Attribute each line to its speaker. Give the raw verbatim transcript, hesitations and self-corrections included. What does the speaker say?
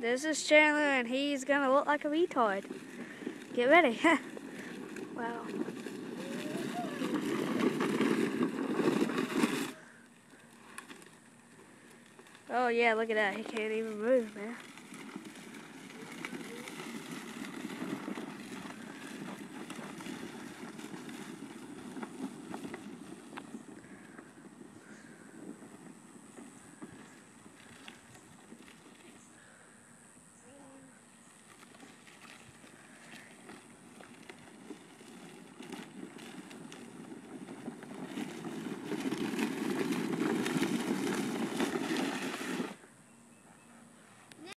Speaker 1: This is Chandler, and he's gonna look like a retard. Get ready. Wow. Oh yeah, look at that. He can't even move, man.